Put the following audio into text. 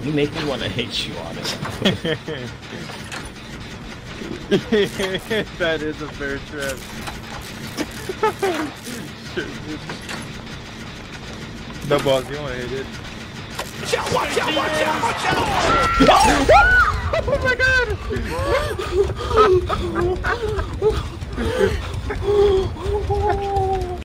You make me want to hate you, honestly. That is a fair trip. No balls, you want to hit it. Watch out, watch out, watch out, watch out!